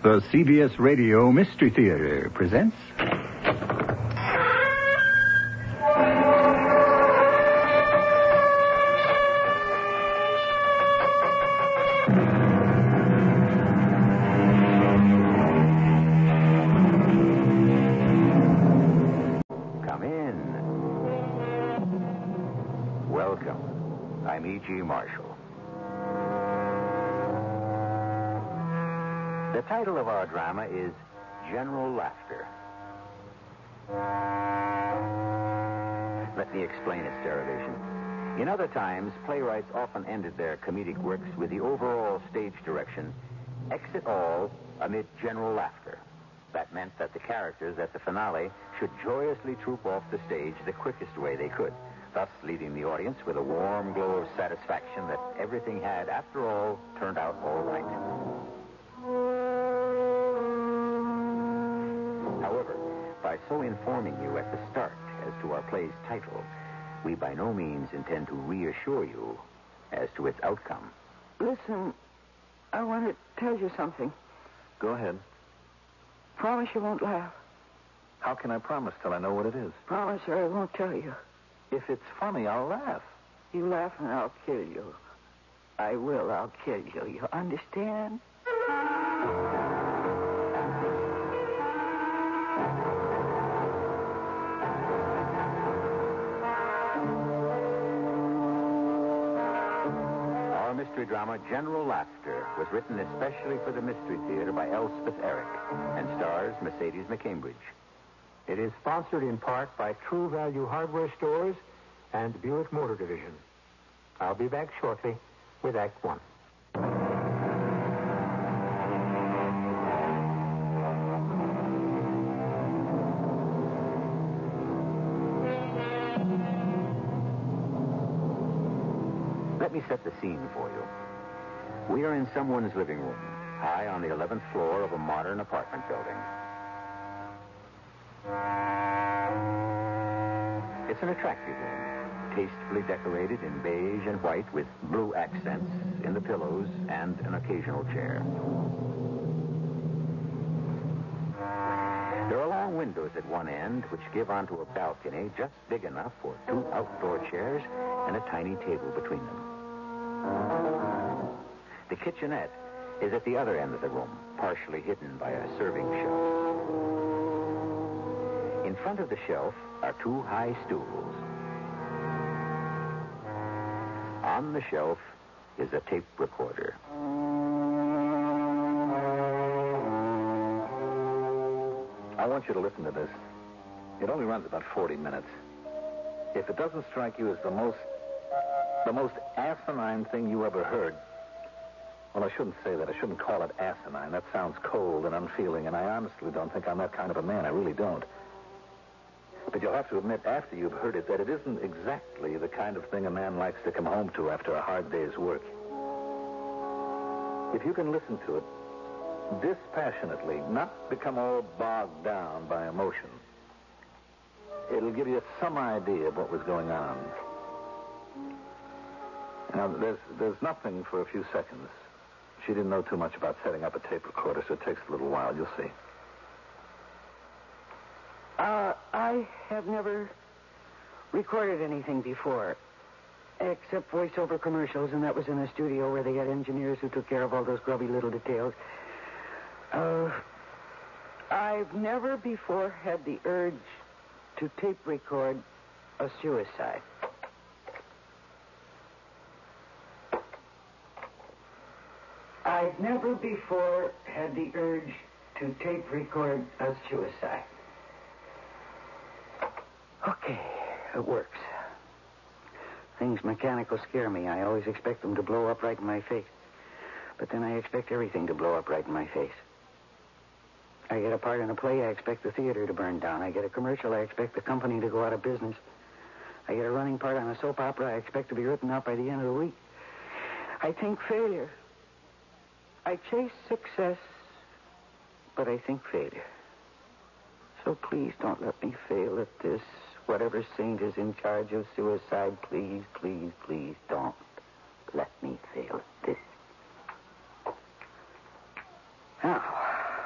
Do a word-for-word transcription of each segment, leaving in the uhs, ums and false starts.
The C B S Radio Mystery Theater presents... Come in. Welcome. I'm E G. Marshall. The title of our drama is General Laughter. Let me explain its derivation. In other times, playwrights often ended their comedic works with the overall stage direction, exit all amid general laughter. That meant that the characters at the finale should joyously troop off the stage the quickest way they could, thus leaving the audience with a warm glow of satisfaction that everything had, after all, turned out all right. However, by so informing you at the start as to our play's title, we by no means intend to reassure you as to its outcome. Listen, I want to tell you something. Go ahead. Promise you won't laugh. How can I promise till I know what it is? Promise or I won't tell you. If it's funny, I'll laugh. You laugh and I'll kill you. I will, I'll kill you. You understand? Our mystery drama, General Laughter, was written especially for the Mystery Theater by Elspeth Eric and stars Mercedes McCambridge. It is sponsored in part by True Value Hardware Stores and Buick Motor Division. I'll be back shortly with Act One. Let me set the scene for you. We are in someone's living room, high on the eleventh floor of a modern apartment building. It's an attractive room, tastefully decorated in beige and white with blue accents in the pillows and an occasional chair. There are long windows at one end which give onto a balcony just big enough for two outdoor chairs and a tiny table between them. The kitchenette is at the other end of the room, partially hidden by a serving shelf. In front of the shelf are two high stools. On the shelf is a tape recorder. I want you to listen to this. It only runs about forty minutes. If it doesn't strike you as the most, the most asinine thing you ever heard, well, I shouldn't say that. I shouldn't call it asinine. That sounds cold and unfeeling, and I honestly don't think I'm that kind of a man. I really don't. But you'll have to admit, after you've heard it, that it isn't exactly the kind of thing a man likes to come home to after a hard day's work. If you can listen to it dispassionately, not become all bogged down by emotion, it'll give you some idea of what was going on. Now, there's, there's nothing for a few seconds. She didn't know too much about setting up a tape recorder, so it takes a little while. You'll see. Uh, I have never recorded anything before, except voiceover commercials, and that was in a studio where they had engineers who took care of all those grubby little details. Uh, I've never before had the urge to tape record a suicide. I've never before had the urge to tape record a suicide. Okay, it works. Things mechanical scare me. I always expect them to blow up right in my face. But then I expect everything to blow up right in my face. I get a part in a play, I expect the theater to burn down. I get a commercial, I expect the company to go out of business. I get a running part on a soap opera, I expect to be written out by the end of the week. I think failure. I chase success, but I think failure. So please don't let me fail at this. Whatever saint is in charge of suicide, please, please, please don't let me fail at this. Now,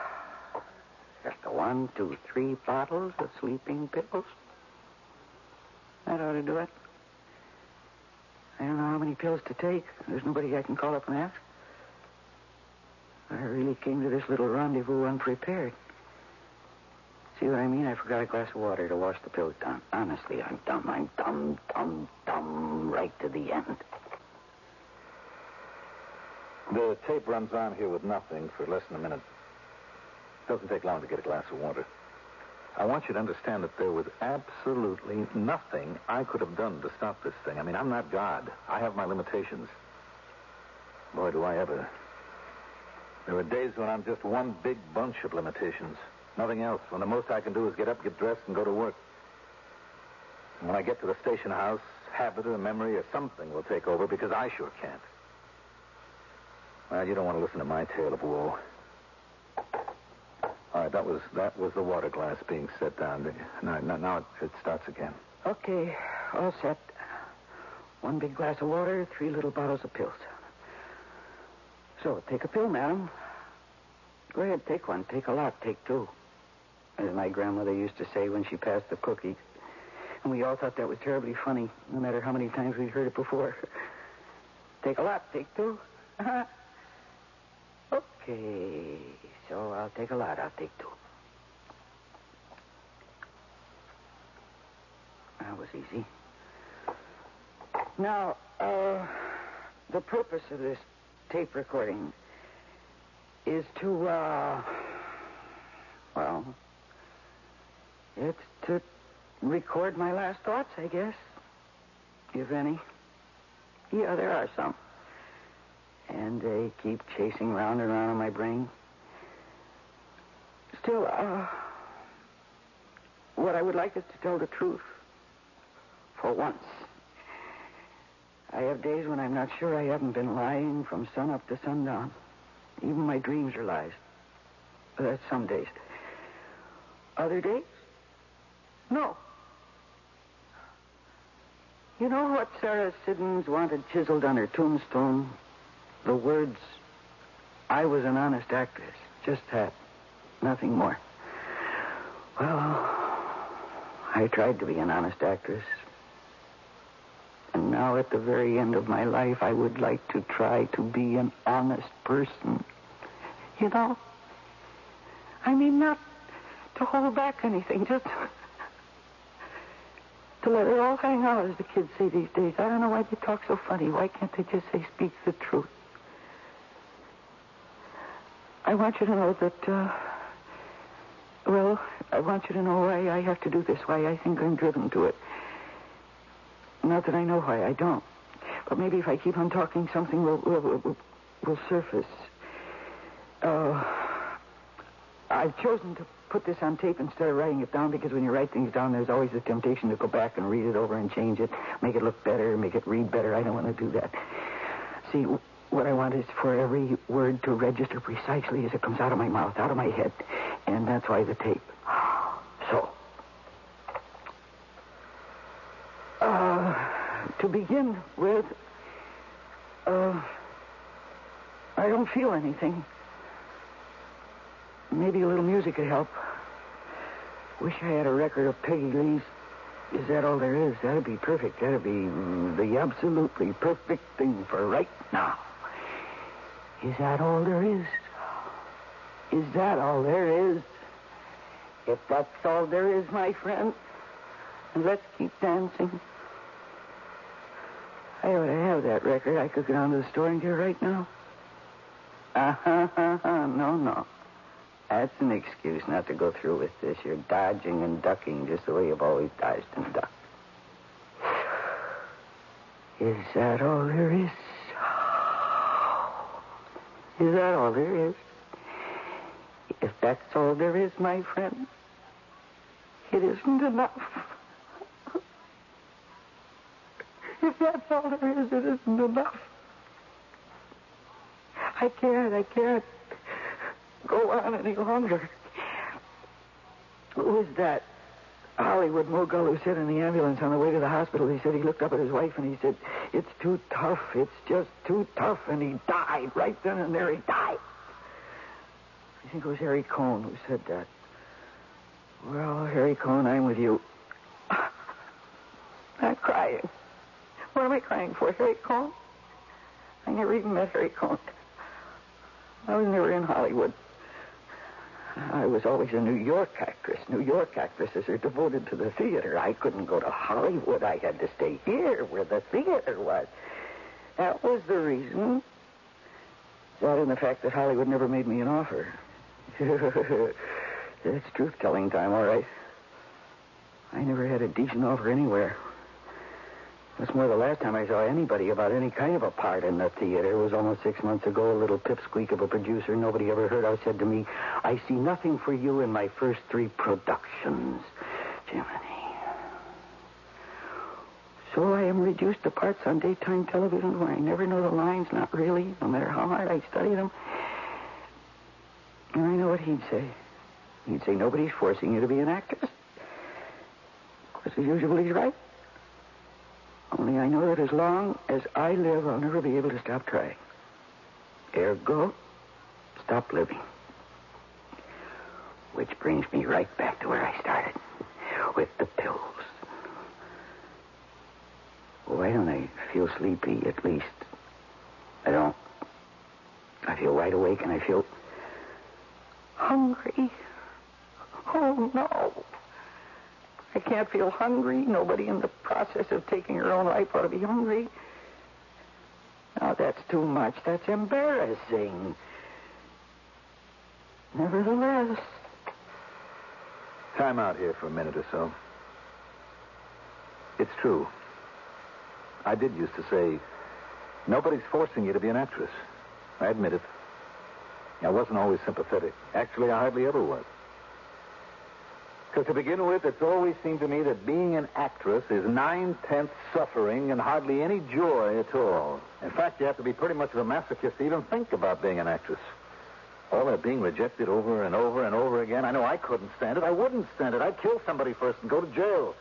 one, two, three bottles of sleeping pills. That ought to do it. I don't know how many pills to take. There's nobody I can call up and ask. I really came to this little rendezvous unprepared. See what I mean? I forgot a glass of water to wash the pills down. Honestly, I'm dumb. I'm dumb, dumb, dumb, right to the end. The tape runs on here with nothing for less than a minute. Doesn't take long to get a glass of water. I want you to understand that there was absolutely nothing I could have done to stop this thing. I mean, I'm not God. I have my limitations. Boy, do I ever. There are days when I'm just one big bunch of limitations. Nothing else. When the most I can do is get up, get dressed, and go to work. And when I get to the station house, habit or memory or something will take over because I sure can't. Well, you don't want to listen to my tale of woe. All right, that was that was the water glass being set down. Now, now, now it, it starts again. Okay, all set. One big glass of water, three little bottles of pills. So, take a pill, madam. Go ahead, take one. Take a lot. Take two. As my grandmother used to say when she passed the cookies. And we all thought that was terribly funny, no matter how many times we'd heard it before. Take a lot. Take two. Uh-huh. Okay, so I'll take a lot. I'll take two. That was easy. Now, uh, the purpose of this tape recording is to, uh, well, it's to record my last thoughts, I guess, if any. Yeah, there are some. And they keep chasing round and round in my brain. Still, uh, what I would like is to tell the truth. For once. I have days when I'm not sure I haven't been lying from sun up to sundown. Even my dreams are lies. But that's some days. Other days? No. You know what Sarah Siddons wanted chiseled on her tombstone? The words, I was an honest actress. Just that. Nothing more. Well, I tried to be an honest actress. And now at the very end of my life, I would like to try to be an honest person. You know? I mean, not to hold back anything, just to let it all hang out, as the kids say these days. I don't know why they talk so funny. Why can't they just say, speak the truth? I want you to know that, uh, well, I want you to know why I have to do this, why I think I'm driven to it. Not that I know why I don't. But maybe if I keep on talking, something will will, will, will surface. Uh, I've chosen to put this on tape instead of writing it down because when you write things down, there's always the temptation to go back and read it over and change it, make it look better, make it read better. I don't want to do that. See, what I want is for every word to register precisely as it comes out of my mouth, out of my head. And that's why the tape. So, uh, to begin with, uh, I don't feel anything. Maybe a little music could help. Wish I had a record of Peggy Lee's Is That All There Is? That'd be perfect. That'd be the absolutely perfect thing for right now. Is that all there is? Is that all there is? If that's all there is, my friend, let's keep dancing. I ought to have that record. I could go down to the store and get it right now. Uh-huh, uh-huh. No, no. That's an excuse not to go through with this. You're dodging and ducking just the way you've always dodged and ducked. Is that all there is? Is that all there is? If that's all there is, my friend, it isn't enough. If that's all there is, it isn't enough. I can't, I can't go on any longer. Who was that Hollywood mogul who said in the ambulance on the way to the hospital, he said he looked up at his wife and he said, it's too tough, it's just too tough, and he died. Right then and there he died. I think it was Harry Cohn who said that. Well, Harry Cohn, I'm with you. I'm crying. What am I crying for, Harry Cohn? I never even met Harry Cohn. I was never in Hollywood. I was always a New York actress. New York actresses are devoted to the theater. I couldn't go to Hollywood. I had to stay here where the theater was. That was the reason. That and the fact that Hollywood never made me an offer. It's truth-telling time, all right. I never had a decent offer anywhere. That's more the last time I saw anybody about any kind of a part in the theater. It was almost six months ago. A little pipsqueak of a producer nobody ever heard of said to me, I see nothing for you in my first three productions. Jiminy. So I am reduced to parts on daytime television where I never know the lines, not really, no matter how hard I study them. And I know what he'd say. He'd say, nobody's forcing you to be an actress. Of course, as usual, he's right. Only I know that as long as I live, I'll never be able to stop trying. Ergo, stop living. Which brings me right back to where I started, with the pills. Why don't I feel sleepy, at least? I don't. I feel wide awake, and I feel hungry. Oh, no. I can't feel hungry. Nobody in the process of taking her own life ought to be hungry. Now, that's too much. That's embarrassing. Nevertheless. Time out here for a minute or so. It's true. I did used to say, nobody's forcing you to be an actress. I admit it. I wasn't always sympathetic. Actually, I hardly ever was. Because to begin with, it's always seemed to me that being an actress is nine-tenths suffering and hardly any joy at all. In fact, you have to be pretty much of a masochist to even think about being an actress. All that being rejected over and over and over again. I know I couldn't stand it. I wouldn't stand it. I'd kill somebody first and go to jail.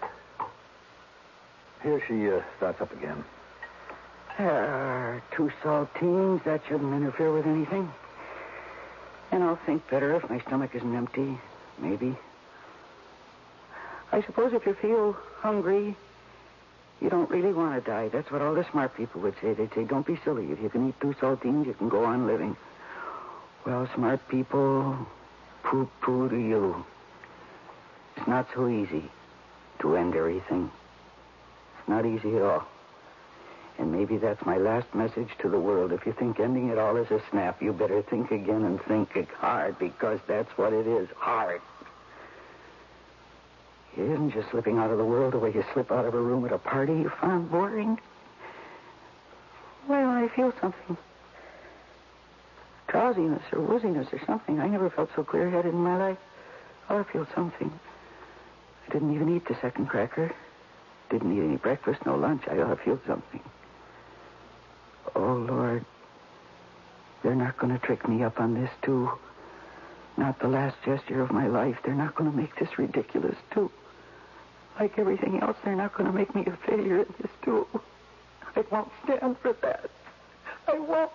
Here she uh, starts up again. Uh, two saltines. That shouldn't interfere with anything. And I'll think better if my stomach isn't empty. Maybe. I suppose if you feel hungry, you don't really want to die. That's what all the smart people would say. They'd say, don't be silly. If you can eat two saltines, you can go on living. Well, smart people, poo-poo to you. It's not so easy to end everything. It's not easy at all. And maybe that's my last message to the world. If you think ending it all is a snap, you better think again and think it hard, because that's what it is, hard. It isn't just slipping out of the world the way you slip out of a room at a party you find boring. Well, I feel something. Drowsiness or wooziness or something. I never felt so clear-headed in my life. Oh, I feel something. I didn't even eat the second cracker. Didn't eat any breakfast, no lunch. I ought to feel something. Oh, Lord. They're not going to trick me up on this, too. Not the last gesture of my life. They're not going to make this ridiculous, too. Like everything else, they're not going to make me a failure in this, too. I won't stand for that. I won't.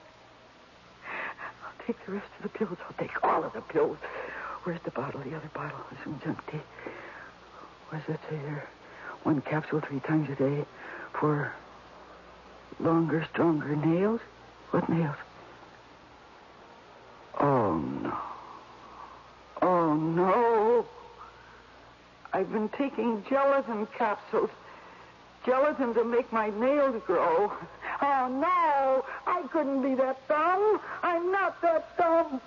I'll take the rest of the pills. I'll take all of the pills. Where's the bottle? The other bottle. This one's empty. What does it say there? One capsule three times a day for longer, stronger nails? What nails? Oh, no. Oh, no. I've been taking gelatin capsules. Gelatin to make my nails grow. Oh, no. I couldn't be that dumb. I'm not that dumb.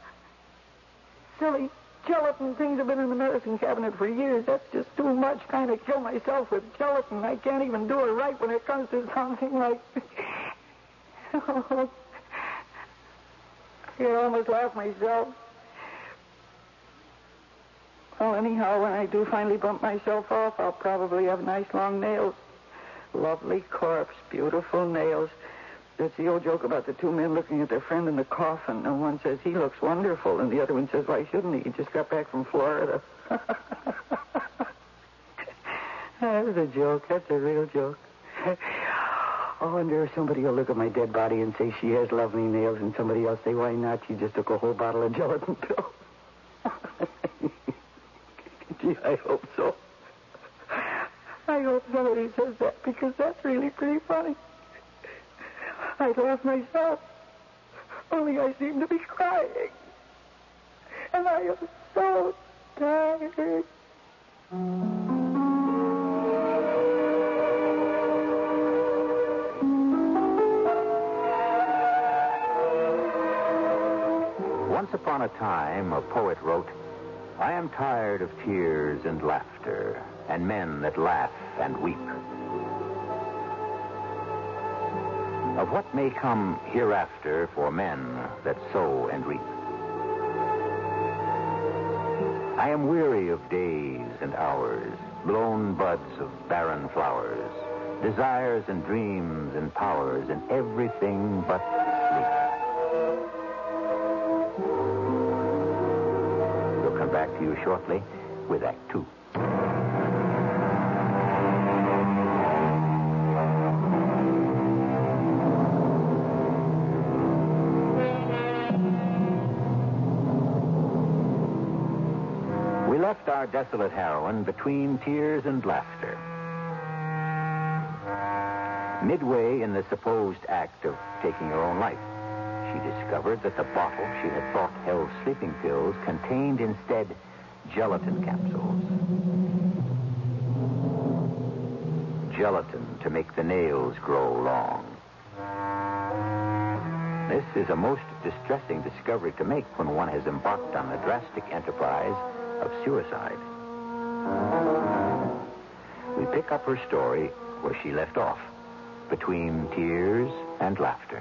Silly gelatin things have been in the medicine cabinet for years. That's just too much trying to kill myself with gelatin. I can't even do it right when it comes to something like... Oh, I almost laughed myself. Well, anyhow, when I do finally bump myself off, I'll probably have nice long nails. Lovely corpse, beautiful nails. That's the old joke about the two men looking at their friend in the coffin, and one says, he looks wonderful, and the other one says, why shouldn't he? He just got back from Florida. That's a joke. That's a real joke. I wonder if somebody will look at my dead body and say she has lovely nails, and somebody else say, why not? She just took a whole bottle of gelatin pills. Gee, I hope so. I hope somebody says that, because that's really pretty funny. I laugh myself, only I seem to be crying. And I am so tired. Once upon a time, a poet wrote, I am tired of tears and laughter, and men that laugh and weep. Of what may come hereafter for men that sow and reap. I am weary of days and hours, blown buds of barren flowers, desires and dreams and powers, and everything but sleep. We'll come back to you shortly with Act Two. We left our desolate heroine between tears and laughter. Midway in the supposed act of taking her own life, she discovered that the bottle she had thought held sleeping pills contained instead gelatin capsules. Gelatin to make the nails grow long. This is a most distressing discovery to make when one has embarked on the drastic enterprise of suicide. We pick up her story where she left off, between tears and laughter.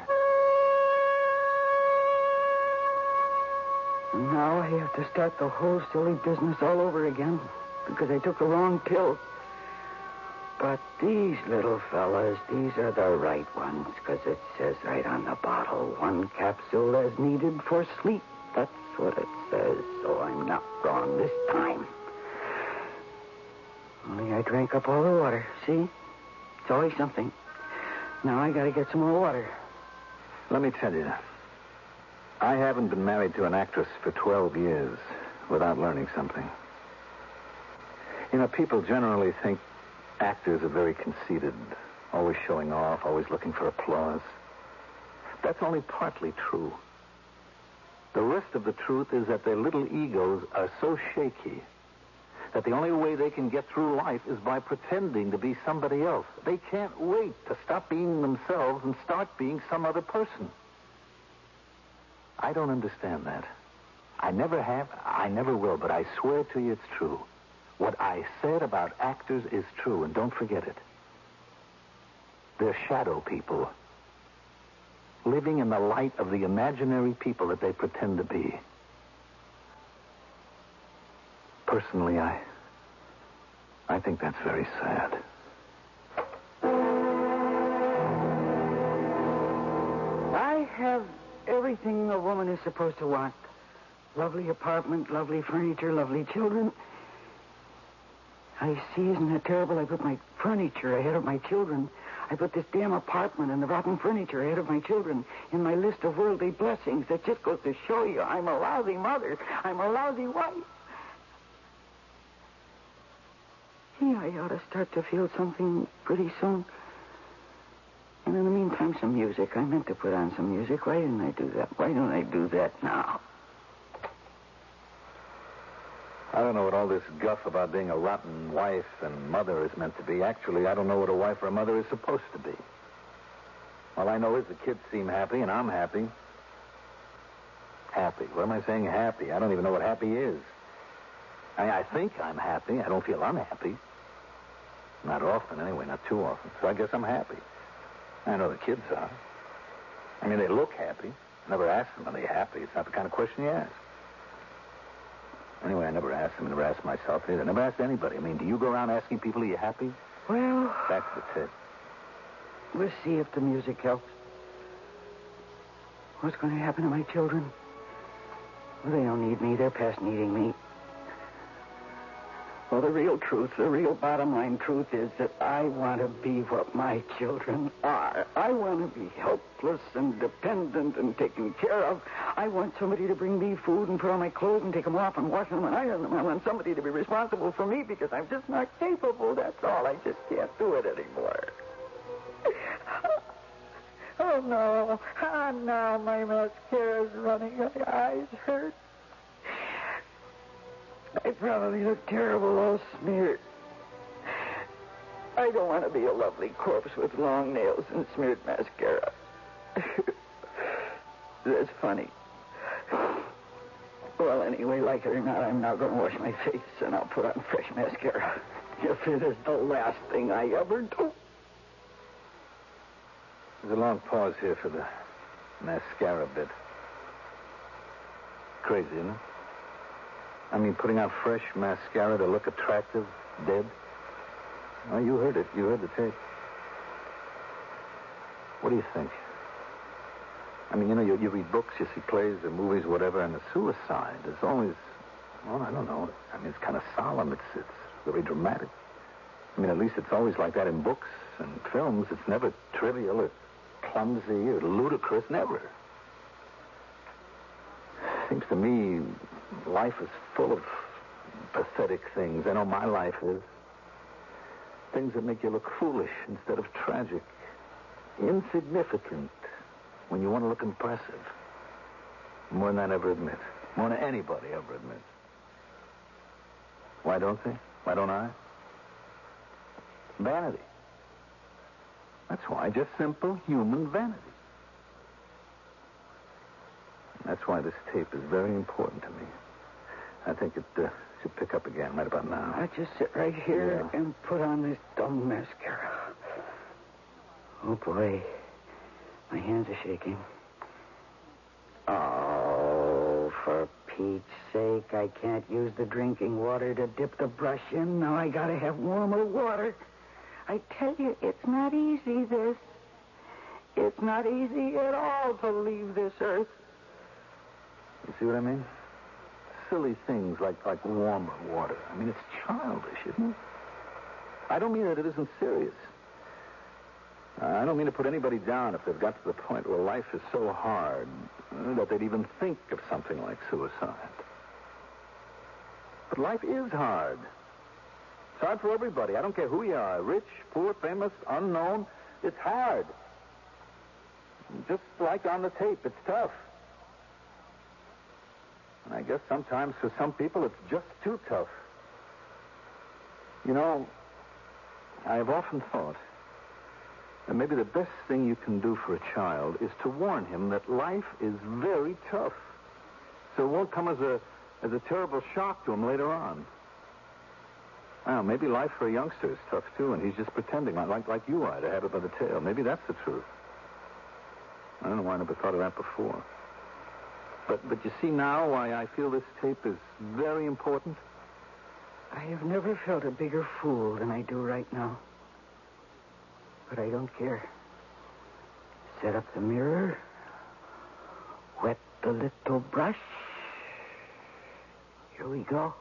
Now I have to start the whole silly business all over again because I took the wrong pill. But these little fellas, these are the right ones, because it says right on the bottle, one capsule as needed for sleep. That's what it says, so I'm not wrong this time. Only I drank up all the water, see? It's always something. Now I gotta get some more water. Let me tell you, I haven't been married to an actress for twelve years without learning something. You know, people generally think actors are very conceited, always showing off, always looking for applause. That's only partly true. The rest of the truth is that their little egos are so shaky that the only way they can get through life is by pretending to be somebody else. They can't wait to stop being themselves and start being some other person. I don't understand that. I never have, I never will, but I swear to you it's true. What I said about actors is true, and don't forget it. They're shadow people, living in the light of the imaginary people that they pretend to be. Personally, I... I think that's very sad. I have everything a woman is supposed to want. Lovely apartment, lovely furniture, lovely children. I see, isn't that terrible? I put my furniture ahead of my children. I put this damn apartment and the rotten furniture ahead of my children in my list of worldly blessings. That just goes to show you I'm a lousy mother. I'm a lousy wife. Gee, I ought to start to feel something pretty soon. And in the meantime, some music. I meant to put on some music. Why didn't I do that? Why don't I do that now? I don't know what all this guff about being a rotten wife and mother is meant to be. Actually, I don't know what a wife or a mother is supposed to be. All I know is the kids seem happy, and I'm happy. Happy. What am I saying, happy? I don't even know what happy is. I, I think I'm happy. I don't feel unhappy. Not often, anyway, not too often. So I guess I'm happy. I know the kids are. I mean, they look happy. I never ask them, are they happy? It's not the kind of question you ask. Anyway, I never asked them. I never asked myself either. I never asked anybody. I mean, do you go around asking people, are you happy? Well... That's the tip. We'll see if the music helps. What's going to happen to my children? Well, they don't need me. They're past needing me. Well, the real truth, the real bottom line truth is that I want to be what my children are. I want to be helpless and dependent and taken care of. I want somebody to bring me food and put on my clothes and take them off and wash them and iron them. I want somebody to be responsible for me because I'm just not capable. That's all. I just can't do it anymore. Oh, no. Ah, now my mascara's running. My eyes hurt. I probably look terrible, all smeared. I don't want to be a lovely corpse with long nails and smeared mascara. That's funny. Well, anyway, like it or not, I'm now going to wash my face and I'll put on fresh mascara. If it is the last thing I ever do. There's a long pause here for the mascara bit. Crazy, isn't it? I mean, putting on fresh mascara to look attractive, dead. Oh, you heard it. You heard the tape. What do you think? I mean, you know, you, you read books, you see plays or movies, whatever, and the suicide is always, well, I don't know. I mean, it's kind of solemn. It's, it's very dramatic. I mean, at least it's always like that in books and films. It's never trivial or clumsy or ludicrous, never. Seems to me life is full of pathetic things. I know my life is. Things that make you look foolish instead of tragic. Insignificant when you want to look impressive. More than I ever admit. More than anybody ever admits. Why don't they? Why don't I? Vanity. That's why. Just simple human vanity. That's why this tape is very important to me. I think it uh, should pick up again right about now. I'll just sit right here Yeah. and put on this dumb mascara. Oh, boy. My hands are shaking. Oh, for Pete's sake, I can't use the drinking water to dip the brush in. Now I gotta have warmer water. I tell you, it's not easy, this. It's not easy at all to leave this earth. You see what I mean? Silly things like, like warmer water. I mean, it's childish, isn't it? I don't mean that it isn't serious. Uh, I don't mean to put anybody down if they've got to the point where life is so hard uh, that they'd even think of something like suicide. But life is hard. It's hard for everybody. I don't care who you are, rich, poor, famous, unknown. It's hard. Just like on the tape, it's tough. And I guess sometimes for some people it's just too tough. You know, I have often thought that maybe the best thing you can do for a child is to warn him that life is very tough. So it won't come as a as a terrible shock to him later on. Well, maybe life for a youngster is tough too, and he's just pretending like like you are to have it by the tail. Maybe that's the truth. I don't know why I never thought of that before. But but you see now why I feel this tape is very important? I have never felt a bigger fool than I do right now. But I don't care. Set up the mirror. Wet the little brush. Here we go.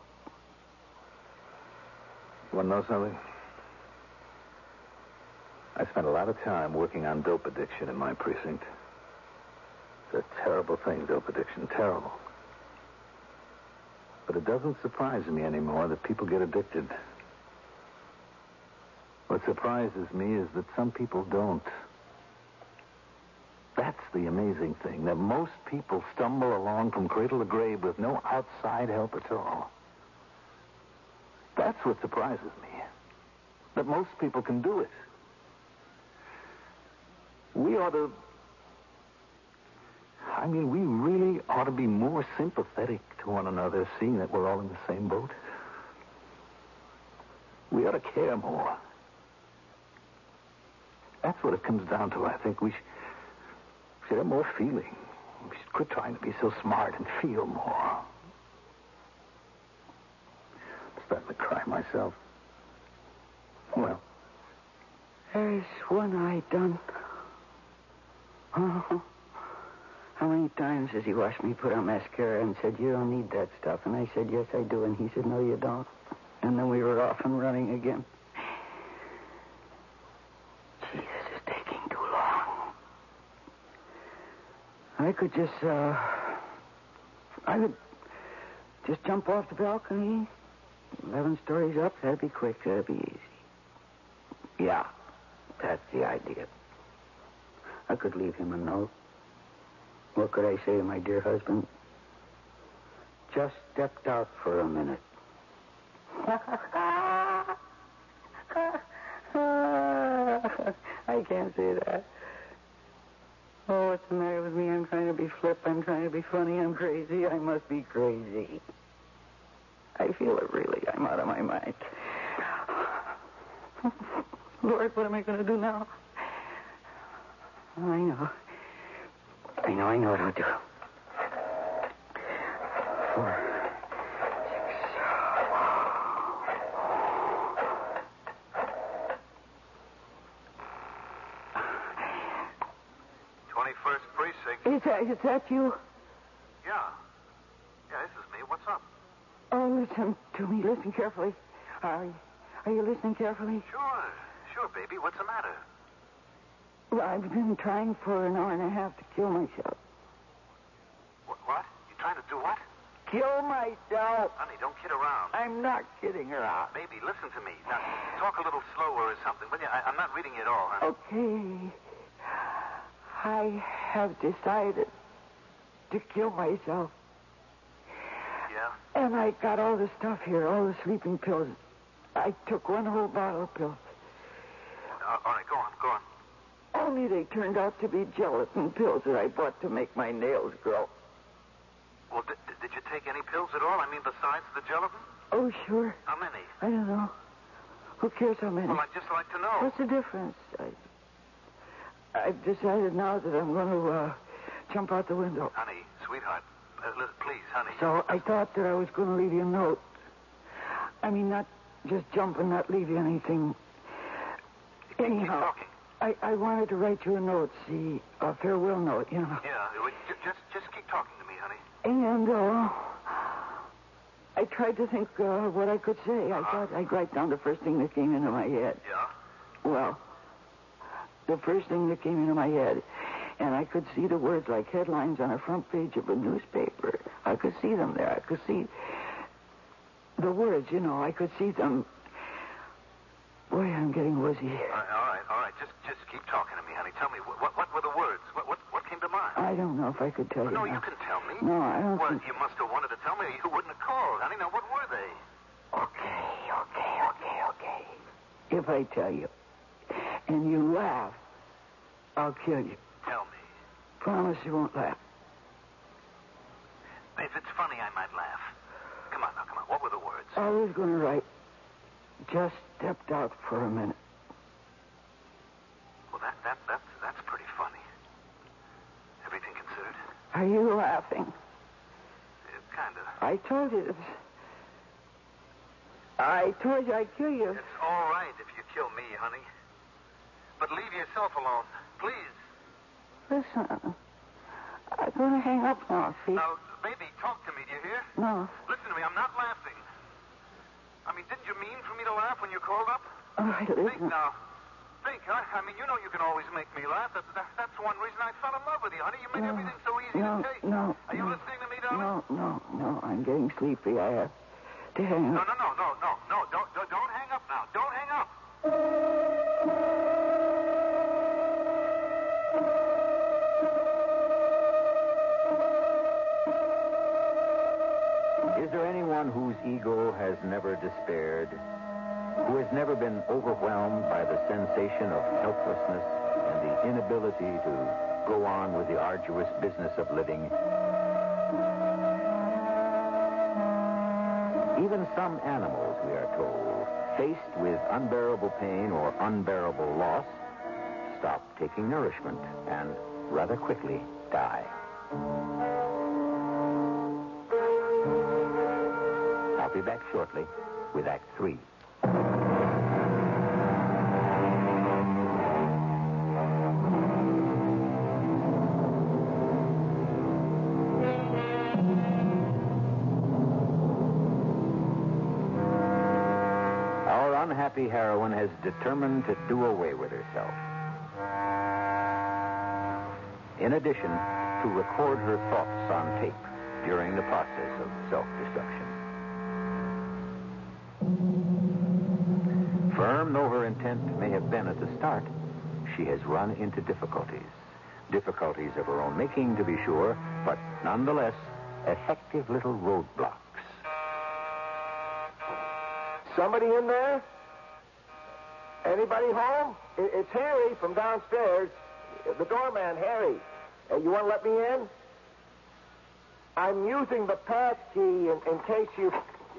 You want to know something? I spent a lot of time working on dope addiction in my precinct. It's a terrible thing, dope addiction. Terrible. But it doesn't surprise me anymore that people get addicted. What surprises me is that some people don't. That's the amazing thing, that most people stumble along from cradle to grave with no outside help at all. That's what surprises me. That most people can do it. We ought to... I mean, we really ought to be more sympathetic to one another, seeing that we're all in the same boat. We ought to care more. That's what it comes down to, I think. We sh- should have more feeling. We should quit trying to be so smart and feel more. I'm starting to cry myself. Well. There's one eye done. Oh. How many times has he watched me put on mascara and said, you don't need that stuff? And I said, yes, I do. And he said, no, you don't. And then we were off and running again. Gee, this is taking too long. I could just, uh... I could just jump off the balcony. Eleven stories up. That'd be quick. That'd be easy. Yeah, that's the idea. I could leave him a note. What could I say to my dear husband? Just stepped out for a minute. I can't say that. Oh, what's the matter with me? I'm trying to be flip. I'm trying to be funny. I'm crazy. I must be crazy. I feel it, really. I'm out of my mind. Lord, what am I going to do now? I know. I know, I know what I'll do. Four, six. twenty-first Precinct. Is that, is that you? Yeah. Yeah, this is me. What's up? Oh, listen to me. Listen carefully. Are, are you listening carefully? Sure. Sure, baby. What's the matter? Well, I've been trying for an hour and a half to kill myself. What? What? You trying to do what? Kill myself. Honey, don't kid around. I'm not kidding around. Baby, listen to me. Now, talk a little slower or something, will you? I, I'm not reading it all, honey. Okay. I have decided to kill myself. Yeah? And I got all the stuff here, all the sleeping pills. I took one whole bottle of pills. Uh, all right, go on, go on. Only they turned out to be gelatin pills that I bought to make my nails grow. Well, did, did you take any pills at all? I mean, besides the gelatin? Oh, sure. How many? I don't know. Who cares how many? Well, I'd just like to know. What's the difference? I, I've decided now that I'm going to uh, jump out the window. Honey, sweetheart, uh, li- please, honey. So I thought that I was going to leave you a note. I mean, not just jump and not leave you anything. Keep, Anyhow, keep talking. I, I wanted to write you a note, see, a farewell note, you know. Yeah, well, j- just just keep talking to me, honey. And uh, I tried to think uh, what I could say. I Uh-huh. thought I'd write down the first thing that came into my head. Yeah? Well, the first thing that came into my head, and I could see the words like headlines on a front page of a newspaper. I could see them there. I could see the words, you know. I could see them. Boy, I'm getting woozy. All right, all right, all right. Just just keep talking to me, honey. Tell me, what what, what were the words? What, what what came to mind? I don't know if I could tell you. No, now. you can tell me. No, I don't Well, think... you must have wanted to tell me, or you wouldn't have called, honey. Now, what were they? Okay, okay, okay, okay. If I tell you, and you laugh, I'll kill you. Tell me. Promise you won't laugh. If it's funny, I might laugh. Come on, now, come on. What were the words? I was going to write, just stepped out for a minute. Well, that that that's that's pretty funny. Everything considered. Are you laughing? It kind of. I told you this. I told you I'd kill you. It's all right if you kill me, honey. But leave yourself alone, please. Listen, I'm going to hang up now, see? Now, baby, talk to me, do you hear? No. Listen to me, I'm not laughing. I mean, didn't you mean for me to laugh when you called up? All right, listen. Think now. Think, huh? I mean, you know you can always make me laugh. That's, that, that's one reason I fell in love with you, honey. You make No, everything so easy no, to take. no, Are you no. listening to me, darling? No, no, no. I'm getting sleepy. I have to hang No, up. no, no, no, no, no. Don't, don't, don't hang up now. Don't hang up. Is there anyone whose ego has never despaired, who has never been overwhelmed by the sensation of helplessness and the inability to go on with the arduous business of living? Even some animals, we are told, faced with unbearable pain or unbearable loss, stop taking nourishment and rather quickly die. I'll be back shortly with Act Three. unhappy heroine has determined to do away with herself. In addition, to record her thoughts on tape during the process of self-destruction. Firm though her intent may have been at the start, she has run into difficulties. Difficulties of her own making, to be sure, but nonetheless, effective little roadblocks. Somebody in there? Anybody home? It's Harry from downstairs. The doorman, Harry. Uh, you want to let me in? I'm using the pass key in, in case you...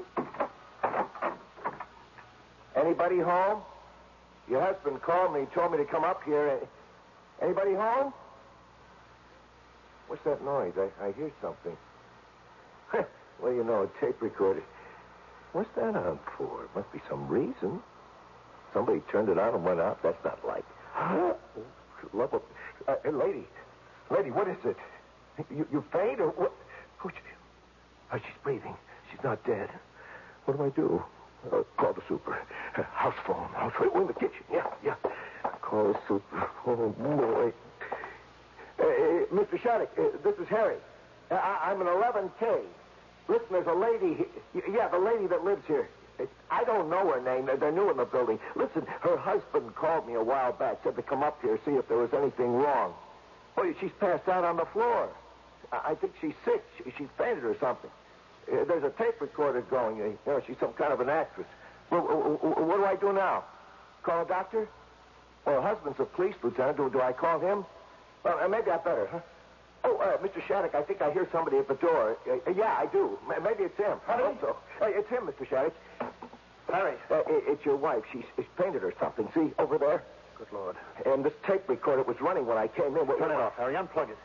Anybody home? Your husband called me, told me to come up here. Anybody home? What's that noise? I, I hear something. Well, you know, a tape recorder. What's that on for? Must be some reason. Somebody turned it on and went out. That's not like... Love of... Uh, hey, lady. Lady, what is it? You, you faint or what? Oh, she, oh, she's breathing. She's not dead. What do I do? Uh, call the super. Uh, house phone. House phone. We're in the kitchen. Yeah, yeah. Call the super. Oh, boy. Uh, uh, Mister Shattuck, uh, this is Harry. Uh, I, I'm an eleven K. Listen, there's a lady... Yeah, the lady that lives here. I don't know her name. They're new in the building. Listen, her husband called me a while back, said to come up here, see if there was anything wrong. Oh, she's passed out on the floor. I think she's sick. She, she's fainted or something. Uh, there's a tape recorder going. Uh, you know, she's some kind of an actress. Well, uh, what do I do now? Call a doctor? Well, her husband's a police lieutenant. Do, do I call him? Well, uh, maybe I better, huh? Oh, uh, Mister Shattuck, I think I hear somebody at the door. Uh, uh, yeah, I do. M- maybe it's him. I hope so. Uh, it's him, Mister Shattuck. Harry. Uh, it, it's your wife. She's, she's fainted or something. See, over there? Good Lord. And this tape recorder was running when I came in. Turn it off, Harry. Unplug it.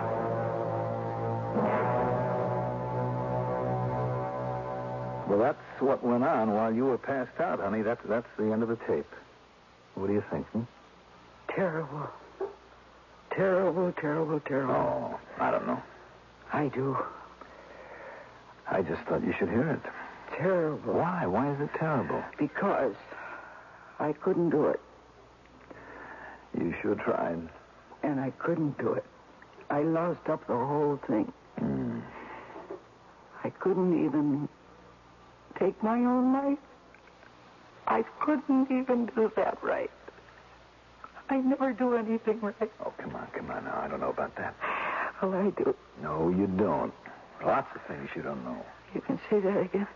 Well, that's what went on while you were passed out, honey. That's, that's the end of the tape. What do you think, hmm? Terrible. Terrible, terrible, terrible. Oh, I don't know. I do. I just thought you should hear it. Terrible. Why? Why is it terrible? Because I couldn't do it. You sure tried. And I couldn't do it. I lost up the whole thing. Mm. I couldn't even take my own life. I couldn't even do that right. I never do anything right. Oh, come on, come on now. I don't know about that. Well, I do. No, you don't. Lots of things you don't know. You can say that again.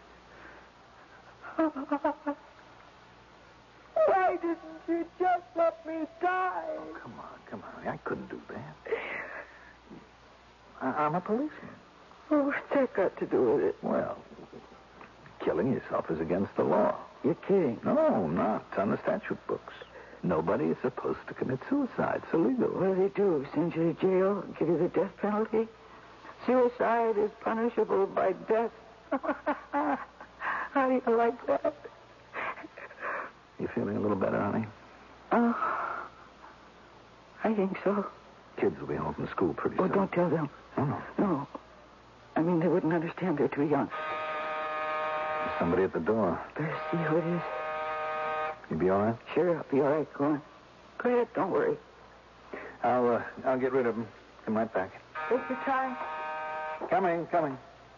Why didn't you just let me die? Oh, come on, come on. I couldn't do that. I- I'm a policeman. Oh, what's that got to do with it? Well, killing yourself is against the law. You're kidding. No, not. It's on the statute books. Nobody is supposed to commit suicide. It's illegal. What do they do? Send you to jail? Give you the death penalty? Suicide is punishable by death. How do you like that? You feeling a little better, honey? Oh, I think so. Kids will be home from school pretty Oh, soon. don't tell them. Oh, no. No. I mean, they wouldn't understand. They're too young. There's somebody at the door. Better see who it is. You be all right? Sure, I'll be all right. Go on. Go ahead. Don't worry. I'll, uh, I'll get rid of him. Come right back. Take your time. Coming, coming.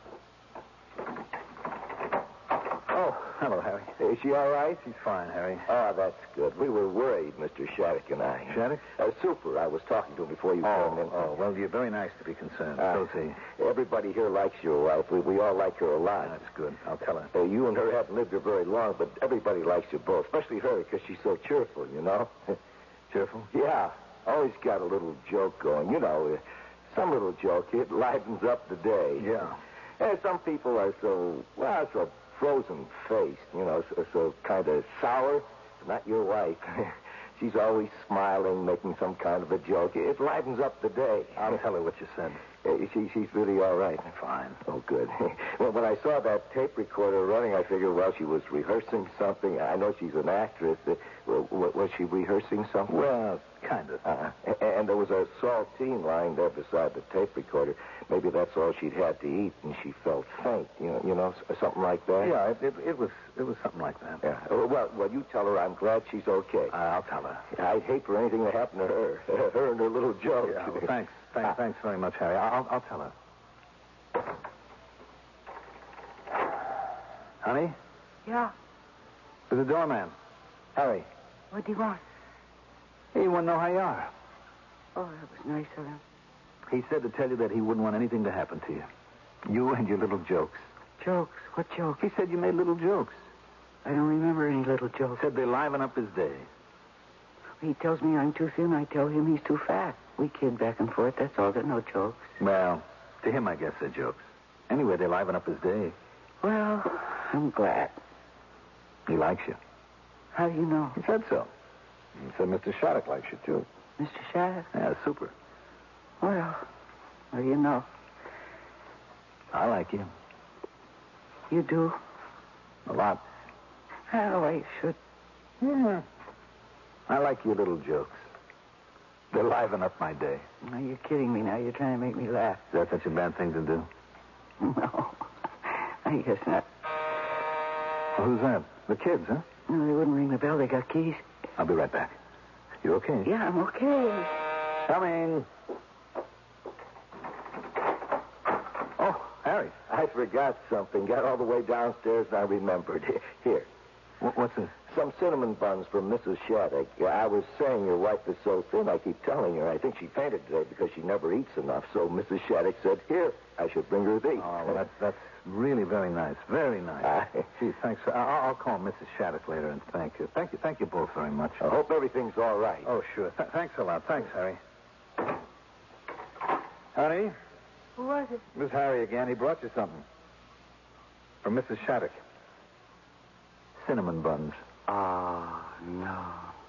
Oh, hello, Harry. Is she all right? She's fine, Harry. Oh, that's good. We were worried, Mister Shattuck and I. Shattuck? Uh, super. I was talking to him before you Oh, came in. oh, well, you're very nice to be concerned. Uh, So's he. Everybody here likes your wife. We, we all like her a lot. That's good. I'll tell her. Uh, you and her haven't lived here very long, but everybody likes you both, especially her, because she's so cheerful, you know? Cheerful? Yeah. Always got a little joke going. You know, uh, some little joke. It livens up the day. Yeah. And some people are so, well, so frozen-faced, you know, so, so kind of sour. Not your wife. She's always smiling, making some kind of a joke. It livens up the day. I'll tell her what you said. Uh, she, she's really all right. Fine. Oh, good. Well, when I saw that tape recorder running, I figured, well, she was rehearsing something. I know she's an actress. Uh, w- w- was she rehearsing something? Well, kind of. Uh, and there was a saltine lying there beside the tape recorder. Maybe that's all she'd had to eat, and she felt faint. You know, you know, something like that. Yeah, it, it, it was it was something like that. Yeah. Well, well, you tell her I'm glad she's okay. Uh, I'll tell her. I'd hate for anything to happen to her. Her and her little joke. Yeah, well, thanks. Thanks, thanks very much, Harry. I'll, I'll tell her. Honey? Yeah. To the doorman. Harry. What do you want? He wouldn't know how you are. Oh, that was nice of him. He said to tell you that he wouldn't want anything to happen to you. You and your little jokes. Jokes? What jokes? He said you made little jokes. I don't remember any little jokes. Said they liven up his day. He tells me I'm too thin. I tell him he's too fat. We kid back and forth. That's all. They're no jokes. Well, to him, I guess they're jokes. Anyway, they liven up his day. Well, I'm glad. He likes you. How do you know? He said so. He said Mister Shattuck likes you, too. Mister Shattuck? Yeah, super. Well, what do you know? I like you. You do? A lot. Oh, I should. Yeah. I like your little jokes. They liven up my day. Now, you're kidding me now. You're trying to make me laugh. Is that such a bad thing to do? No. I guess not. Well, who's that? The kids, huh? No, they wouldn't ring the bell. They got keys. I'll be right back. You okay? Yeah, I'm okay. Coming. Oh, Harry. I forgot something. Got all the way downstairs and I remembered. Here. Wh- What's this? Some cinnamon buns from Missus Shattuck. Yeah, I was saying your wife is so thin, I keep telling her. I think she fainted today because she never eats enough. So Missus Shattuck said, here, I should bring her these. Oh, well, that's, that's really very nice. Very nice. Uh, Gee, thanks. I'll, I'll call Missus Shattuck later and thank you. Thank you. Thank you both very much. I hope everything's all right. Oh, sure. Th- thanks a lot. Thanks, Harry. Honey, Who was it? this is Harry again. He brought you something. From Missus Shattuck. Cinnamon buns. Oh, no.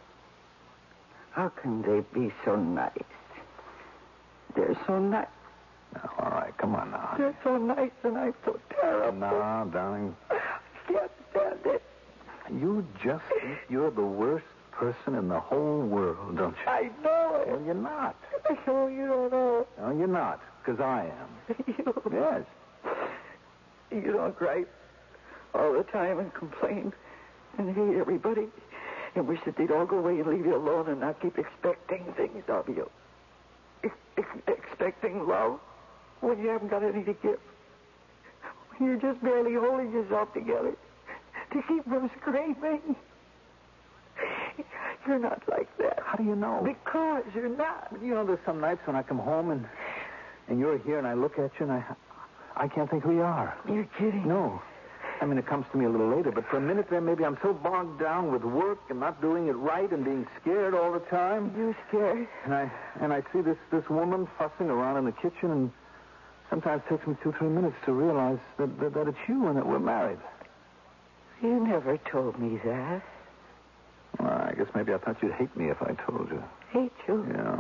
How can they be so nice? They're so nice. No, all right. Come on now. honey. They're so nice and I'm so terrible. No, darling. I can't stand it. You just think you're the worst person in the whole world, don't you? I know Well, it. you're not. Oh, you don't know. No, you're not. Because I am. You, Yes. you don't gripe all the time and complain and hate everybody and wish that they'd all go away and leave you alone and not keep expecting things of you. Ex- ex- expecting love when you haven't got any to give. When you're just barely holding yourself together to keep from screaming. You're not like that. How do you know? Because you're not. You know, there's some nights when I come home and and you're here and I look at you and I I can't think who you are. You're kidding. No. I mean, it comes to me a little later, but for a minute there, maybe I'm so bogged down with work and not doing it right and being scared all the time. You're scared? And I and I see this, this woman fussing around in the kitchen, and sometimes it takes me two, three minutes to realize that, that, that it's you and that we're married. You never told me that. Well, I guess maybe I thought you'd hate me if I told you. Hate you? Yeah.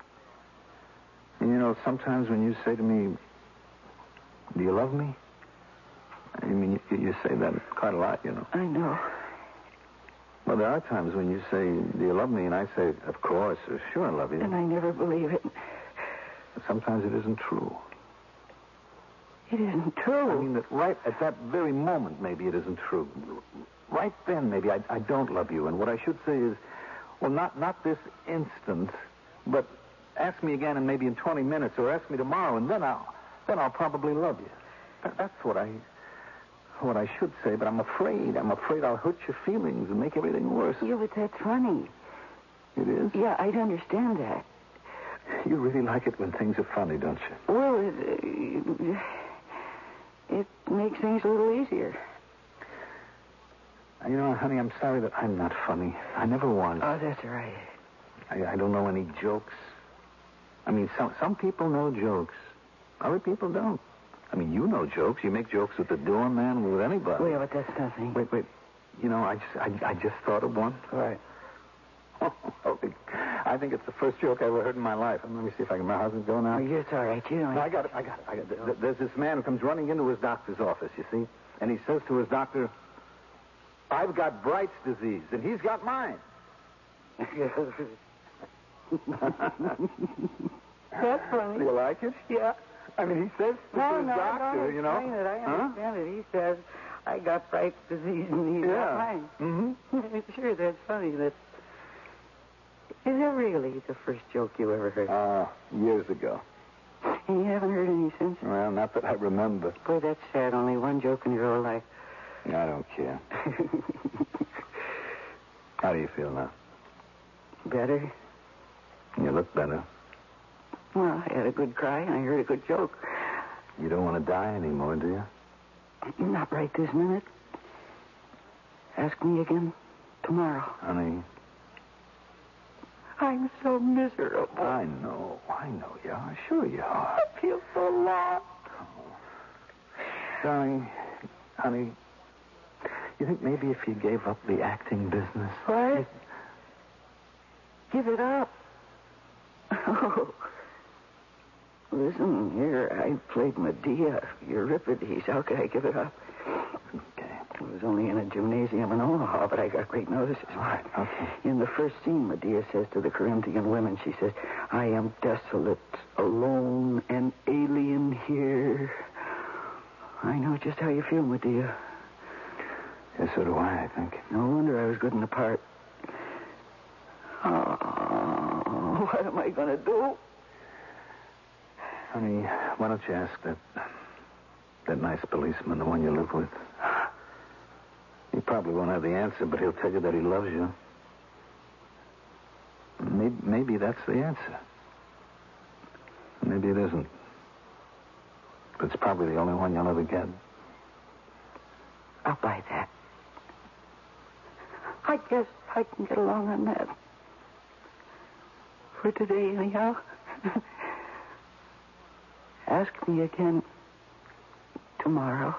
And you know, sometimes when you say to me, do you love me? I mean, you, you say that quite a lot, you know. I know. Well, there are times when you say, do you love me? And I say, of course, or sure I love you. And I never believe it. But sometimes it isn't true. It isn't true. I mean, that right at that very moment, maybe it isn't true. Right then, maybe I, I don't love you. And what I should say is, well, not, not this instant, but ask me again and maybe in twenty minutes, or ask me tomorrow, and then I'll, then I'll probably love you. That, that's what I... what I should say, but I'm afraid. I'm afraid I'll hurt your feelings and make everything worse. Yeah, but that's funny. It is? Yeah, I'd understand that. You really like it when things are funny, don't you? Well, it, uh, it makes things a little easier. You know, honey, I'm sorry that I'm not funny. I never was. Oh, that's right. I, I don't know any jokes. I mean, some some people know jokes. Other people don't. I mean, you know jokes. You make jokes with the doorman, with anybody. Well, but that's nothing. Wait, wait. You know, I just, I, I just thought of one. Right. Oh, I think it's the first joke I ever heard in my life. Let me see if I can. My husband's going now. Oh, it's all right. You don't. No, I got it. I got it. I got it. There's this man who comes running into his doctor's office, you see, and he says to his doctor, "I've got Bright's disease, and he's got mine." That's funny. Do you like it? Yeah. I mean, he says to No, his no, doctor, don't you know. explain it. I Huh? understand it. He says, I got Bright's disease and he's got mine. Mm-hmm. Sure, that's funny. That's... Is that really the first joke you ever heard? Uh, years ago. And you haven't heard any since? Well, not that I remember. Boy, that's sad. Only one joke in your whole life. I don't care. How do you feel now? Better? You look better. Well, I had a good cry and I heard a good joke. You don't want to die anymore, do you? Not right this minute. Ask me again tomorrow. Honey, I'm so miserable. I know. I know you are. Sure you are. I feel so lost. Darling, honey, you think maybe if you gave up the acting business... What? you- Give it up. Oh. Listen, here, I played Medea, Euripides. How could I give it up? Okay. It was only in a gymnasium in Omaha, but I got great notices. Right, okay. In the first scene, Medea says to the Corinthian women, she says, I am desolate, alone, and alien here. I know just how you feel, Medea. Yes, so do I, I think. No wonder I was good in the part. Oh, what am I going to do? Honey, why don't you ask that that nice policeman, the one you live with? He probably won't have the answer, but he'll tell you that he loves you. Maybe, maybe that's the answer. Maybe it isn't. But it's probably the only one you'll ever get. I'll buy that. I guess I can get along on that. For today, anyhow. Ask me again tomorrow.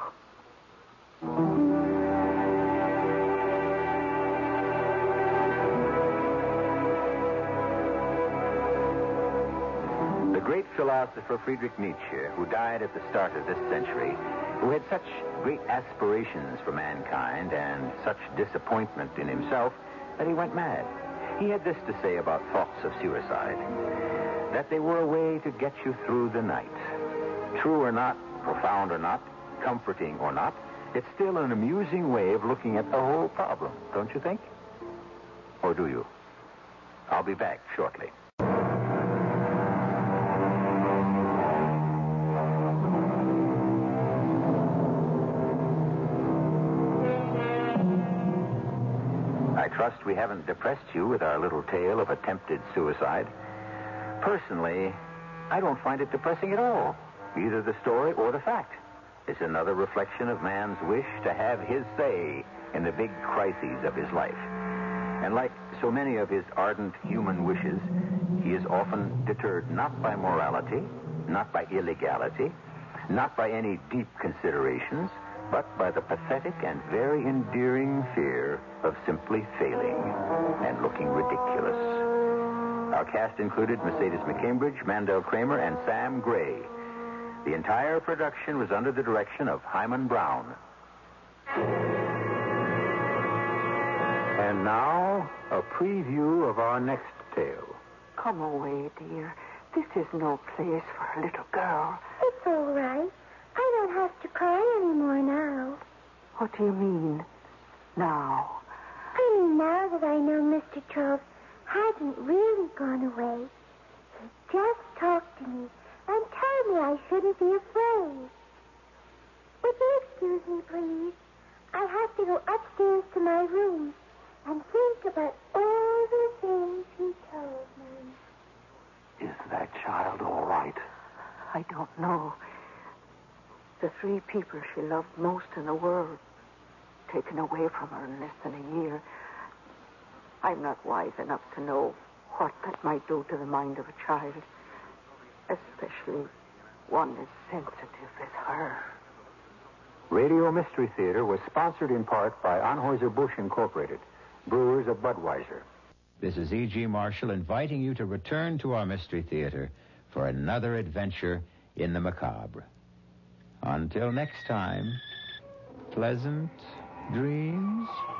The great philosopher Friedrich Nietzsche, who died at the start of this century, who had such great aspirations for mankind and such disappointment in himself that he went mad. He had this to say about thoughts of suicide, that they were a way to get you through the night. True or not, profound or not, comforting or not, it's still an amusing way of looking at the whole problem, don't you think? Or do you? I'll be back shortly. I trust we haven't depressed you with our little tale of attempted suicide. Personally, I don't find it depressing at all, either the story or the fact. It's another reflection of man's wish to have his say in the big crises of his life. And like so many of his ardent human wishes, he is often deterred not by morality, not by illegality, not by any deep considerations, but by the pathetic and very endearing fear of simply failing and looking ridiculous. Our cast included Mercedes McCambridge, Mandel Kramer, and Sam Gray. The entire production was under the direction of Hyman Brown. And now, a preview of our next tale. Come away, dear. This is no place for a little girl. It's all right. I don't have to cry anymore now. What do you mean, now? I mean now that I know Mister Charles hasn't really gone away. He just talked to me and told me I shouldn't be afraid. Would you excuse me, please? I have to go upstairs to my room and think about all the things he told me. Is that child all right? I don't know. The three people she loved most in the world taken away from her in less than a year. I'm not wise enough to know what that might do to the mind of a child, especially one as sensitive as her. Radio Mystery Theater was sponsored in part by Anheuser-Busch Incorporated, brewers of Budweiser. This is E G. Marshall inviting you to return to our Mystery Theater for another adventure in the macabre. Until next time, pleasant dreams.